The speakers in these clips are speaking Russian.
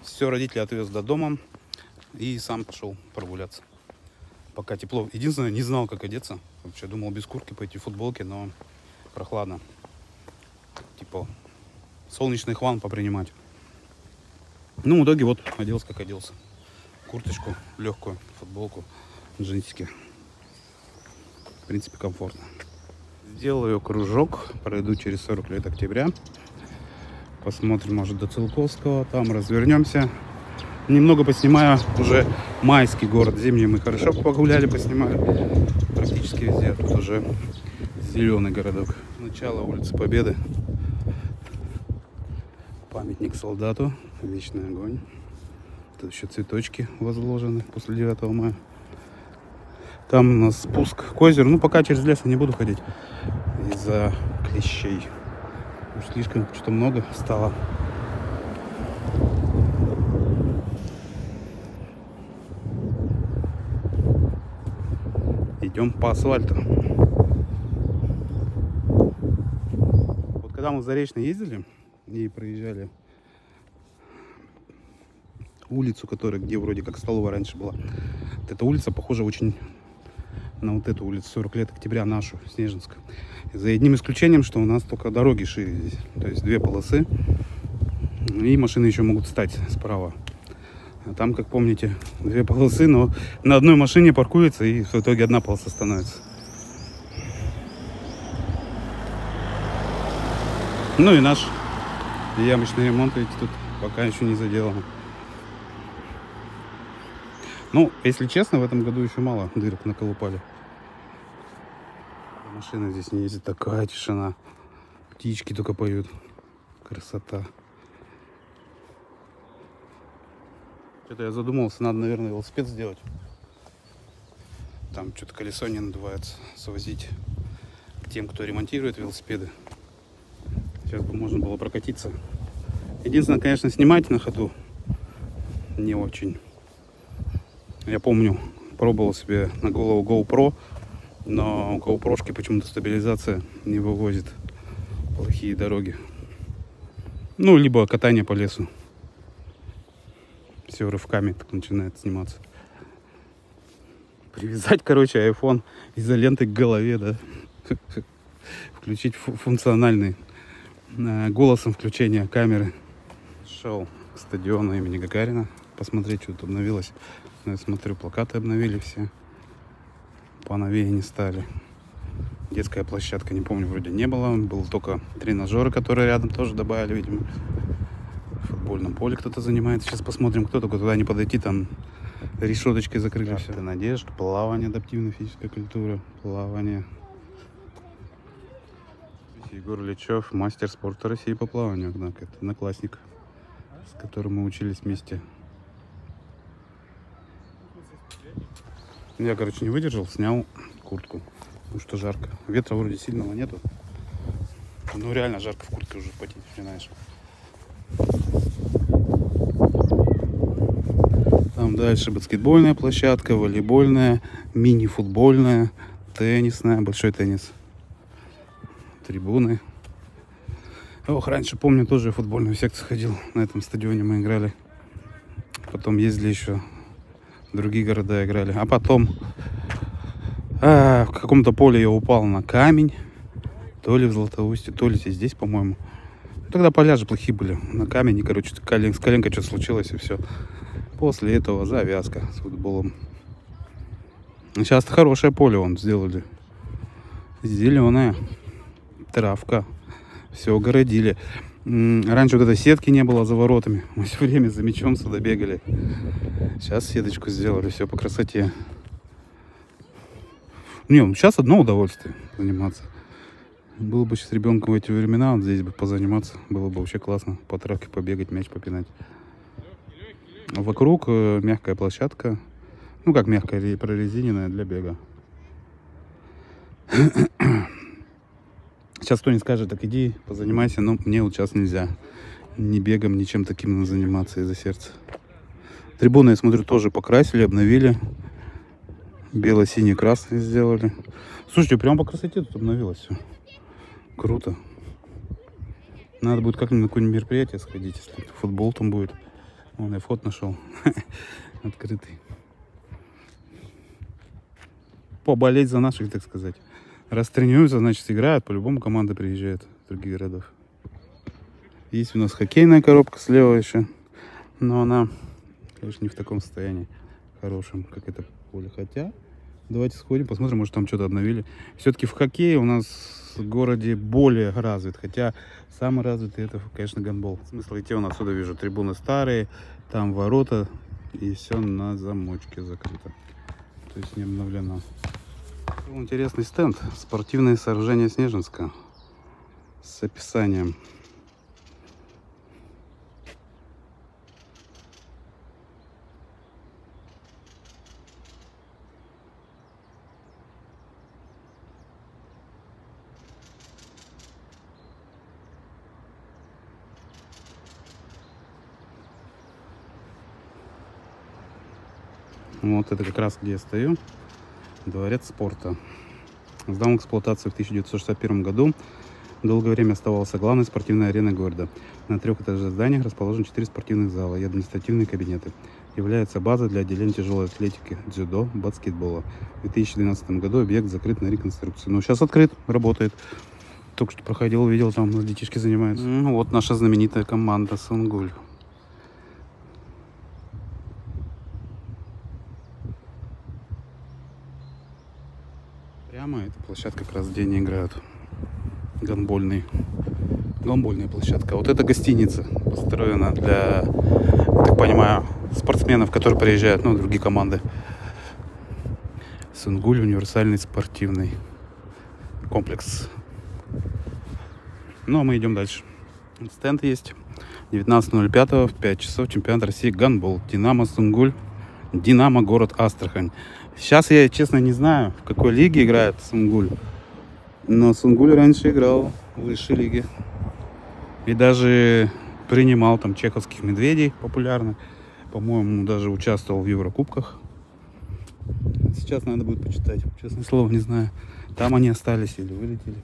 Все, родители отвез до дома и сам пошел прогуляться. Пока тепло. Единственное, не знал, как одеться. Вообще думал без куртки пойти в футболке, но прохладно. Типа солнечный хван попринимать. Ну, в итоге вот оделся, как оделся. Курточку легкую, футболку, джинсики. В принципе, комфортно. Сделаю кружок, пройду через 40 лет октября. Посмотрим, может, до Целковского. Там развернемся. Немного поснимаю уже майский город. Зимний мы хорошо погуляли, поснимали. Практически везде. Тут уже зеленый городок. Начало улицы Победы. Памятник солдату. Вечный огонь. Тут еще цветочки возложены после 9 мая. Там у нас спуск к озеру. Ну, пока через лес я не буду ходить. Из-за клещей. Уж слишком что-то много стало. Идем по асфальту. Вот когда мы в Заречный ездили и проезжали улицу, где вроде как столовая раньше была, вот эта улица похожа очень на вот эту улицу 40 лет октября, нашу, Снежинскую. За одним исключением, что у нас только дороги шире здесь. То есть 2 полосы. И машины еще могут встать справа. А там, как помните, 2 полосы, но на одной машине паркуется, и в итоге 1 полоса становится. Ну и наш ямочный ремонт, видите, тут пока еще не заделано. Ну, если честно, в этом году еще мало дырок наколупали. Машина здесь не ездит, такая тишина. Птички только поют. Красота. Что-то я задумался, надо, наверное, велосипед сделать. Там что-то колесо не надувается. Свозить к тем, кто ремонтирует велосипеды. Сейчас бы можно было прокатиться. Единственное, конечно, снимать на ходу не очень. Я помню, пробовал себе на голову GoPro, но у GoPro-шки почему-то стабилизация не вывозит плохие дороги. Ну, либо катание по лесу. Все рывками так начинает сниматься. Привязать, короче, iPhone изолентой к голове, да. Включить функциональный голосом включение камеры. Шел к стадиону имени Гагарина. Посмотреть, что тут обновилось. Я смотрю, плакаты обновили все. Поновее не стали. Детская площадка, не помню, вроде не было. Был только тренажеры, которые рядом тоже добавили, видимо. В футбольном поле кто-то занимается. Сейчас посмотрим, кто только туда не подойти. Там решеточкой закрыли все. Надежд, плавание, адаптивная физическая культура, плавание. Егор Личев, мастер спорта России по плаванию. Однако это одноклассник, с которым мы учились вместе. Я, короче, не выдержал, снял куртку, потому что жарко. Ветра вроде сильного нету. Ну, реально жарко в куртке уже потеть начинаешь. Там дальше баскетбольная площадка, волейбольная, мини-футбольная, теннисная, большой теннис. Трибуны. Ох, раньше, помню, тоже в футбольную секцию ходил. На этом стадионе мы играли. Потом ездили еще в другие города, играли. А потом в каком-то поле я упал на камень. То ли в Златоусте, то ли здесь, по-моему. Тогда поля же плохие были. На камень, и, короче, с коленкой что-то случилось, и все. После этого завязка с футболом. Сейчас хорошее поле вон сделали. Зеленое. Травка. Все огородили. Раньше вот этой сетки не было за воротами. Мы все время за мячом сюда бегали. Сейчас сеточку сделали. Все по красоте. Не, сейчас одно удовольствие заниматься. Было бы сейчас ребенком в эти времена, вот здесь бы позаниматься. Было бы вообще классно. По травке побегать, мяч попинать. Вокруг мягкая площадка. Ну как мягкая, прорезиненная для бега. Сейчас кто не скажет, так иди, позанимайся, но мне вот сейчас нельзя. Ни бегом, ни чем таким заниматься из-за сердца. Трибуны, я смотрю, тоже покрасили, обновили. Бело-синий-красный сделали. Слушайте, прям по красоте тут обновилось все. Круто. Надо будет как-нибудь на какое-нибудь мероприятие сходить, если футбол там будет. Вон я вход нашел. Открытый. Поболеть за наших, так сказать. Раз тренируются, значит играют. По-любому команда приезжает из других городов. Есть у нас хоккейная коробка слева еще. Но она, конечно, не в таком состоянии хорошем, как это поле. Хотя, давайте сходим, посмотрим, может там что-то обновили. Все-таки в хоккее у нас в городе более развит. Хотя самый развитый это, конечно, гандбол. Смысл идти, он отсюда вижу. Трибуны старые, там ворота. И все на замочке закрыто. То есть не обновлено. Был интересный стенд. Спортивные сооружения Снежинска. С описанием. Вот это как раз где я стою. Дворец спорта. Сдан в эксплуатацию в 1961 году. Долгое время оставался главной спортивной ареной города. На 3 этажных зданиях расположены 4 спортивных зала и административные кабинеты. Является базой для отделения тяжелой атлетики, дзюдо, баскетбола. В 2012 году объект закрыт на реконструкцию. Но сейчас открыт, работает. Только что проходил, увидел, там у нас детишки занимаются. Вот наша знаменитая команда Сунгуль. Прямо это площадка, как раз где они играют. Гандбольная площадка. Вот эта гостиница построена для, так понимаю, спортсменов, которые приезжают, ну, другие команды. Сунгуль универсальный спортивный комплекс. Ну, а мы идем дальше. Стенд есть. 19.05 в 5 часов чемпионат России гандбол. Динамо Сунгуль. Динамо город Астрахань. Сейчас я, честно, не знаю, в какой лиге играет Сунгуль. Но Сунгуль раньше играл в высшей лиге. И даже принимал там чеховских медведей популярных. По-моему, даже участвовал в Еврокубках. Сейчас надо будет почитать. Честное слово, не знаю. Там они остались или вылетели.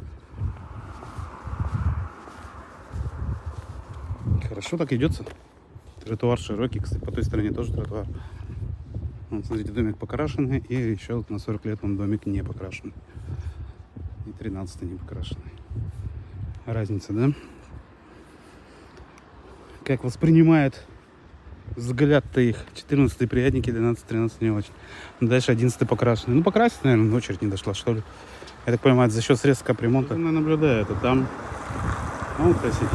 Хорошо так идется. Тротуар широкий. Кстати, по той стороне тоже тротуар. Вот, смотрите, домик покрашенный. И еще вот на 40 лет он домик не покрашенный. И 13-й не покрашенный. Разница, да? Как воспринимает взгляд-то их. 14-й приятники, 12-13 не очень. Дальше 11-й покрашенный. Ну, покрасить, наверное, очередь не дошла, что ли. Я так понимаю, за счет средств капремонта. Я наблюдаю, это там. Ну, красиво.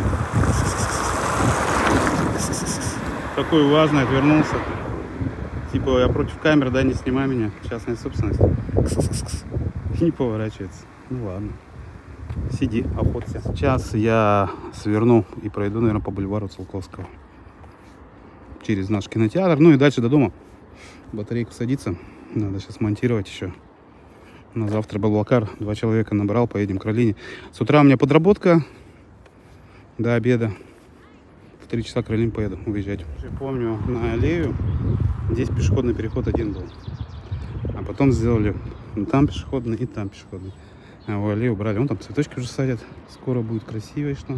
Такой важный, отвернулся. Типа, я против камеры, да, не снимай меня. Частная собственность. И не поворачивается. Ну ладно. Сиди, охоться. Сейчас я сверну и пройду, наверное, по бульвару Циолковского. Через наш кинотеатр. Ну и дальше до дома. Батарейку садится. Надо сейчас монтировать еще. На завтра Блаблакар. 2 человека набрал, поедем к Ралине. С утра у меня подработка. До обеда. В 3 часа к Ралине поеду уезжать. Я помню, на аллею здесь пешеходный переход один был. А потом сделали там пешеходный и там пешеходный. А у аллею убрали. Вон там цветочки уже садят. Скоро будет красиво, что.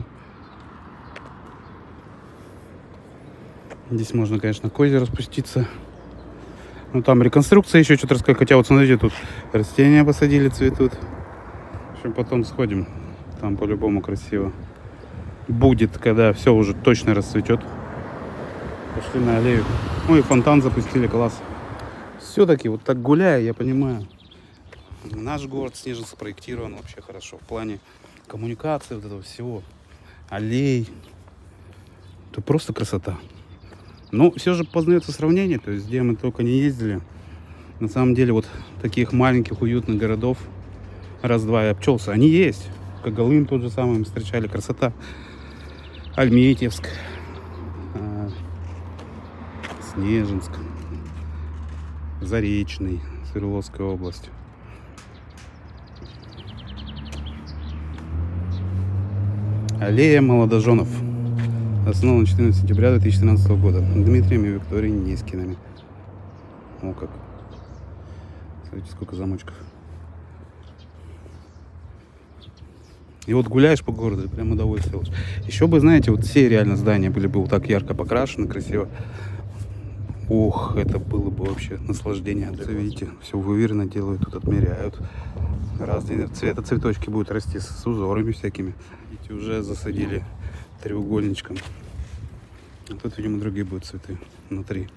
Здесь можно, конечно, к озеру спуститься. Ну, там реконструкция еще что-то рассказать. Хотя вот смотрите, тут растения посадили, цветут. В общем, потом сходим. Там по-любому красиво будет, когда все уже точно расцветет. Пошли на аллею. Ну и фонтан запустили, класс. Все-таки вот так гуляя, я понимаю, наш город Снежинск спроектирован вообще хорошо. В плане коммуникации, вот этого всего. Аллей. Это просто красота. Но все же познается сравнение. То есть, где мы только не ездили. На самом деле, вот таких маленьких, уютных городов, раз-два и обчелся, они есть. Когалым тот же самый мы встречали. Красота. Альметьевск. Снежинск. Заречный. Свердловская область. Аллея молодоженов. Основана 14 сентября 2013 года Дмитрием и Викторией Нескинами. О как. Смотрите, сколько замочков. И вот гуляешь по городу, прям удовольствие. Еще бы, знаете, вот все реально здания были бы вот так ярко покрашены, красиво. Ох, это было бы вообще наслаждение. Видите, все выверено делают, тут отмеряют. Разные цвета цветочки будут расти с узорами всякими. Видите, уже засадили треугольничком. А тут, видимо, другие будут цветы внутри.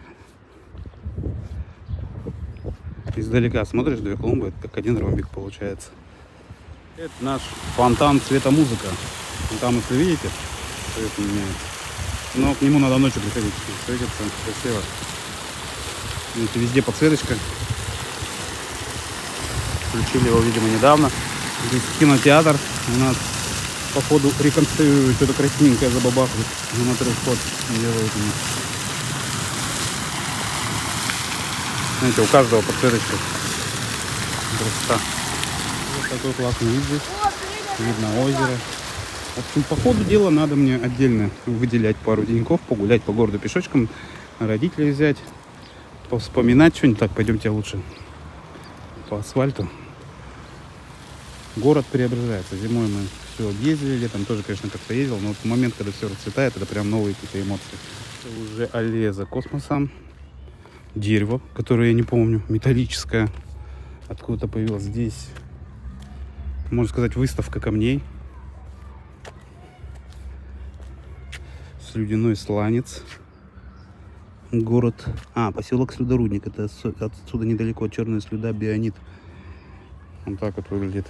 Издалека смотришь, две клумбы, это как один ромбик получается. Это наш фонтан цвета музыка. Там, если видите, цвет меняется. Но к нему надо ночью приходить. Светится красиво. Видите, везде подсветочка. Включили его, видимо, недавно. Здесь кинотеатр. У нас, походу, реконструируют что-то красненькое забабахают. На вход делают. Знаете, у каждого подсветочка. Красота. Вот такой классный вид здесь. Видно озеро. В общем, по ходу дела надо мне отдельно выделять пару деньков, погулять по городу пешочком, родителей взять, повспоминать что-нибудь. Так, пойдемте лучше по асфальту. Город преображается. Зимой мы все объездили, летом тоже, конечно, как-то ездил, но вот в момент, когда все расцветает, это прям новые какие-то эмоции. Это уже аллея за космосом. Дерево, которое я не помню, металлическое, откуда-то появилось здесь. Можно сказать, выставка камней. Слюдяной сланец. Город. Поселок Слюдорудник. Это отсюда недалеко. Черная слюда, Бионит. Вот так вот выглядит.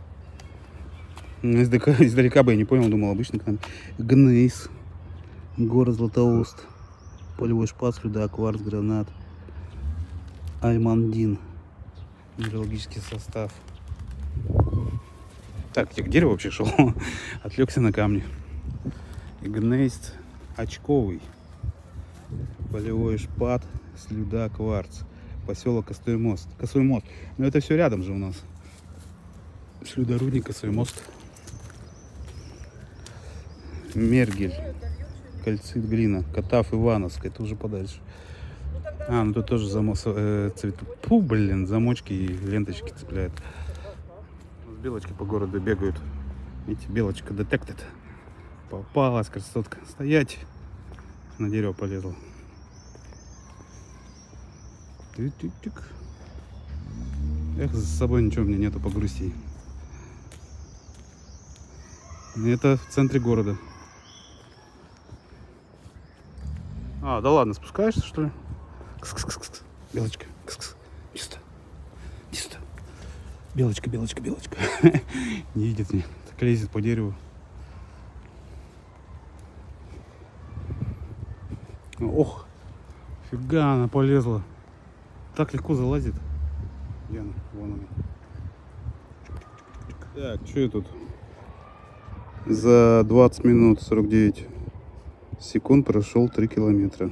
Издалека бы я не понял, думал, обычно к нам. Гнейс. Город Златоуст. Полевой шпат, слюда, кварц, гранат. Аймандин. Минералогический состав. Так, я к дереву вообще шел. Отвлекся на камни. Гнейс очковый. Полевой шпат, слюда, кварц. Поселок Косой мост. Косой мост. Но это все рядом же у нас. Слюдорудник, Косой мост. Мергель. Кальцит, глина. Катав, Ивановск. Это уже подальше. Ну тут тоже цветы. Замочки и ленточки цепляют. Белочки по городу бегают. Видите, белочка detected. Попалась красотка. Стоять. На дерево полезла. Тик-тик-тик. Эх, за собой ничего у меня нету, погрусти. Это в центре города. Да ладно, спускаешься, что ли? Кс-кс-кс-кс. Белочка. Кс-кс. Чисто. Чисто. Белочка, белочка, белочка. Не видит меня. Так лезет по дереву. Ох, фига она полезла. Так легко залазит. Где она? Вон она. Так, что я тут? За 20 минут 49 секунд прошел 3 километра.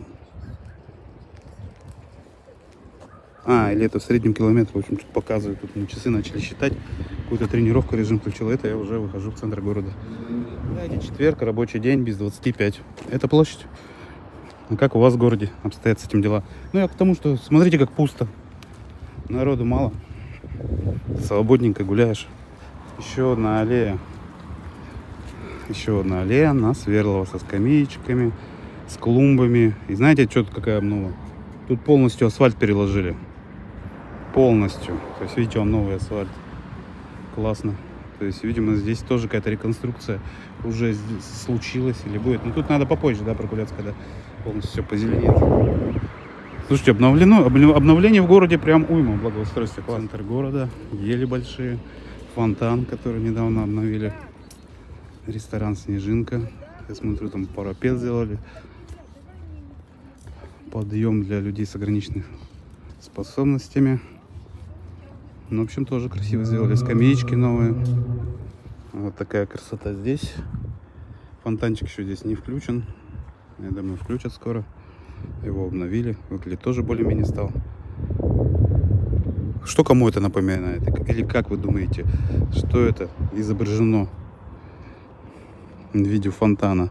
Или это в среднем километр, в общем, тут показывают. Тут мне часы начали считать. Какую-то тренировку, режим включил. Это я уже выхожу в центр города. Знаете, четверг, рабочий день, без 25. Это площадь. Как у вас в городе обстоят с этим дела? Я к тому, что смотрите, как пусто. Народу мало. Свободненько гуляешь. Еще одна аллея. Еще одна аллея на Сверлова со скамеечками, с клумбами. И знаете, что тут какая обнова? Тут полностью асфальт переложили. Полностью. То есть, видите, он новый асфальт. Классно. То есть, видимо, здесь тоже какая-то реконструкция уже случилась или будет. Но тут надо попозже, прогуляться, когда полностью все позеленеет. Слушайте, обновление в городе прям уйма, благоустройство. Центр города, ели большие, фонтан, который недавно обновили, ресторан «Снежинка». Я смотрю, там парапет сделали, подъем для людей с ограниченными способностями. В общем, тоже красиво сделали. Скамеечки новые. Вот такая красота здесь. Фонтанчик еще здесь не включен. Я думаю, включат скоро. Его обновили. Выглядит тоже более-менее стал. Что кому это напоминает? Или как вы думаете, что это изображено в виде фонтана?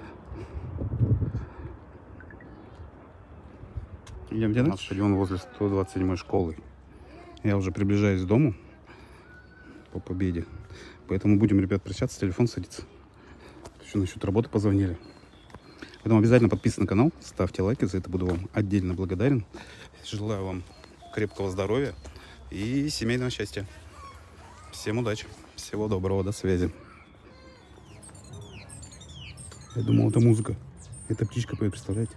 Идемте на стадион возле 127-й школы. Я уже приближаюсь к дому по Победе. Поэтому будем, ребят, прощаться, телефон садится. Еще насчет работы позвонили. Поэтому обязательно подписывайтесь на канал, ставьте лайки, за это буду вам отдельно благодарен. Желаю вам крепкого здоровья и семейного счастья. Всем удачи, всего доброго, до связи. Я думал, это музыка. Это птичка поет, представляете?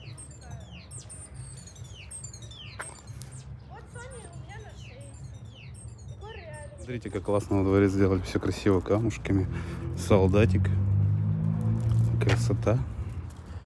Смотрите, как классно во дворе сделали. Все красиво камушками. Солдатик. Красота.